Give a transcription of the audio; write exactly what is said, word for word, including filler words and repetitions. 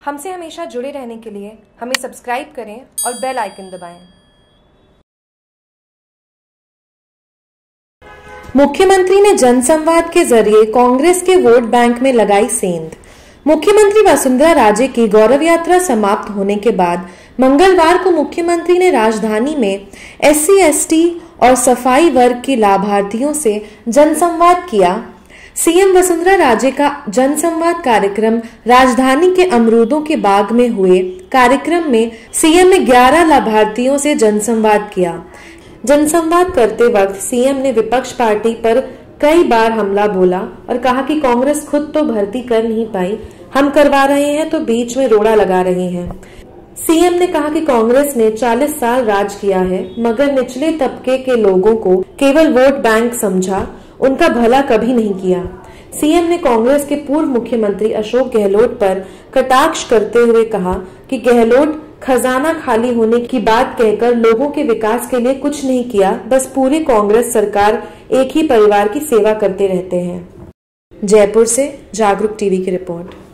हमसे हमेशा जुड़े रहने के लिए हमें सब्सक्राइब करें और बेल आइकन दबाएं। मुख्यमंत्री ने जनसंवाद के जरिए कांग्रेस के वोट बैंक में लगाई सेंध। मुख्यमंत्री वसुंधरा राजे की गौरव यात्रा समाप्त होने के बाद मंगलवार को मुख्यमंत्री ने राजधानी में एससी एसटी और सफाई वर्ग के लाभार्थियों से जनसंवाद किया। सीएम वसुंधरा राजे का जनसंवाद कार्यक्रम राजधानी के अमरूदों के बाग में हुए। कार्यक्रम में सीएम ने ग्यारह लाभार्थियों से जनसंवाद किया। जनसंवाद करते वक्त सीएम ने विपक्ष पार्टी पर कई बार हमला बोला और कहा कि कांग्रेस खुद तो भर्ती कर नहीं पाई, हम करवा रहे हैं तो बीच में रोड़ा लगा रहे हैं। सीएम ने कहा कि कांग्रेस ने चालीस साल राज किया है, मगर निचले तबके के लोगों को केवल वोट बैंक समझा, उनका भला कभी नहीं किया। सीएम ने कांग्रेस के पूर्व मुख्यमंत्री अशोक गहलोत पर कटाक्ष करते हुए कहा कि गहलोत खजाना खाली होने की बात कहकर लोगों के विकास के लिए कुछ नहीं किया, बस पूरी कांग्रेस सरकार एक ही परिवार की सेवा करते रहते हैं। जयपुर से जागरूक टीवी की रिपोर्ट।